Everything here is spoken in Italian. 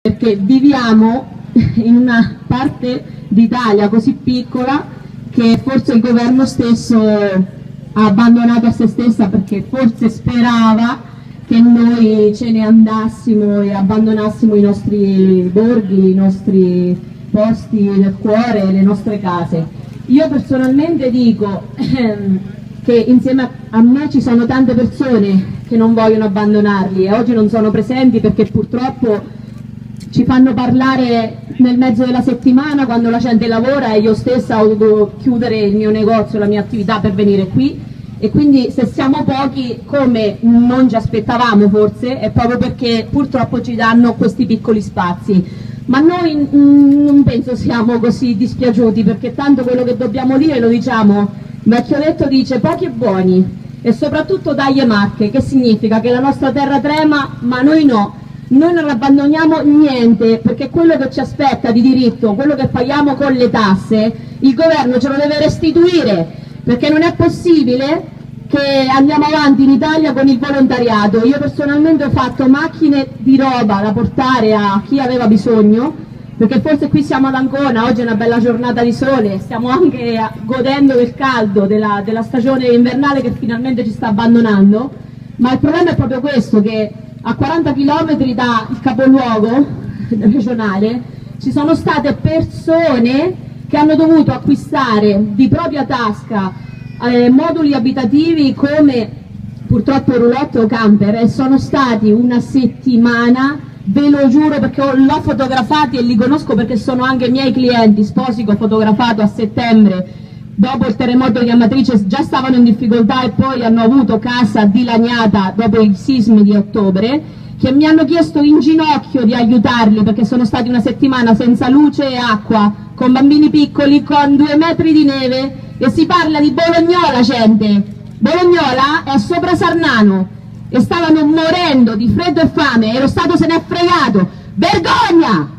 perché viviamo in una parte d'Italia così piccola che forse il governo stesso ha abbandonato a se stessa, perché forse sperava che noi ce ne andassimo e abbandonassimo i nostri borghi, i nostri posti del cuore, le nostre case. Io personalmente dico che insieme a me ci sono tante persone che non vogliono abbandonarli e oggi non sono presenti perché purtroppo ci fanno parlare nel mezzo della settimana quando la gente lavora, e io stessa ho dovuto chiudere il mio negozio, la mia attività per venire qui, e quindi se siamo pochi, come non ci aspettavamo forse, è proprio perché purtroppo ci danno questi piccoli spazi. Ma noi non penso siamo così dispiaciuti, perché tanto quello che dobbiamo dire lo diciamo. Il vecchio detto dice pochi e buoni, e soprattutto taglie Marche, che significa che la nostra terra trema, ma noi no. Noi non abbandoniamo niente, perché quello che ci aspetta di diritto, quello che paghiamo con le tasse, il governo ce lo deve restituire, perché non è possibile che andiamo avanti in Italia con il volontariato. Io personalmente ho fatto macchine di roba da portare a chi aveva bisogno, perché forse qui siamo ad Ancona, oggi è una bella giornata di sole, stiamo anche godendo del caldo della stagione invernale che finalmente ci sta abbandonando, ma il problema è proprio questo, che a 40 km dal capoluogo regionale ci sono state persone che hanno dovuto acquistare di propria tasca moduli abitativi come purtroppo roulotte o camper, e sono stati una settimana, ve lo giuro, perché l'ho fotografati e li conosco perché sono anche miei clienti, sposi che ho fotografato a settembre dopo il terremoto di Amatrice, già stavano in difficoltà e poi hanno avuto casa dilaniata dopo i sismi di ottobre, che mi hanno chiesto in ginocchio di aiutarli perché sono stati una settimana senza luce e acqua, con bambini piccoli, con 2 metri di neve, e si parla di Bolognola, gente. Bolognola è sopra Sarnano e stavano morendo di freddo e fame e lo Stato se ne è fregato. Vergogna!